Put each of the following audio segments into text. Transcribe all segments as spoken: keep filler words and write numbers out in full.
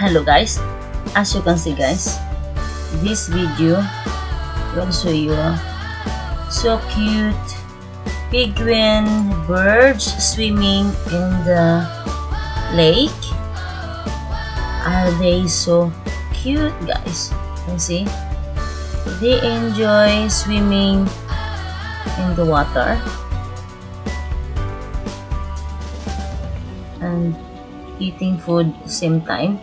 Hello guys, as you can see guys, this video will show you so cute penguin birds swimming in the lake. Are they so cute guys? You see, they enjoy swimming in the water and eating food same time.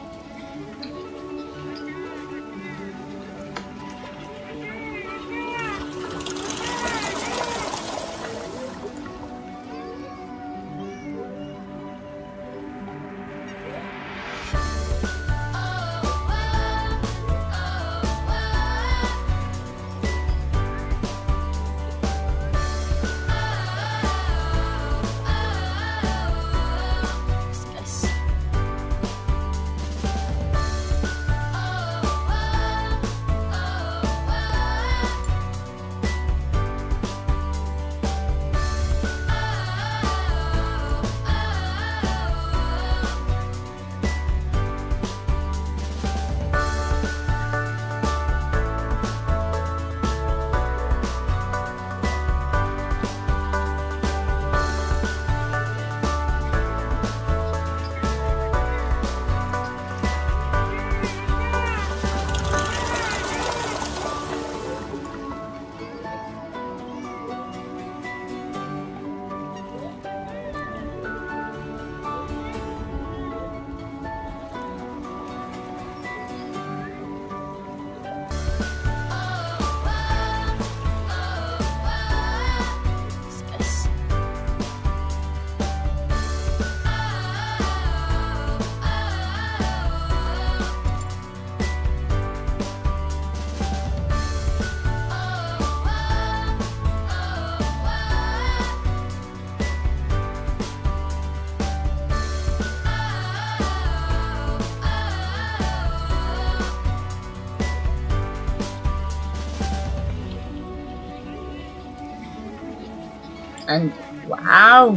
And wow,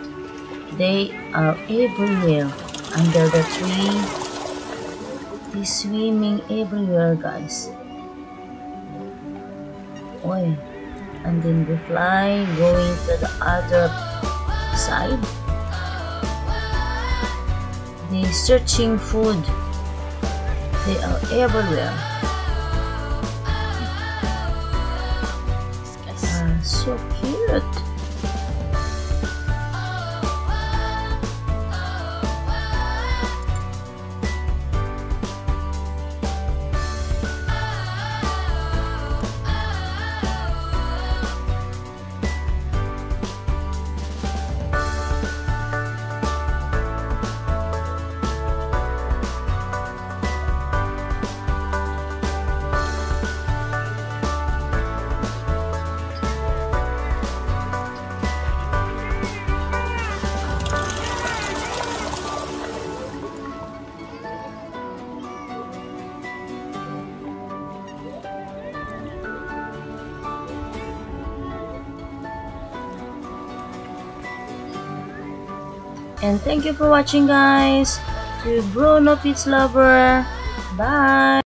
they are everywhere under the tree. They're swimming everywhere guys. Oy. And then they fly going to the other side. They're searching food. They are everywhere. Are so cute. And thank you for watching guys. To Bruno Peach Lover. Bye.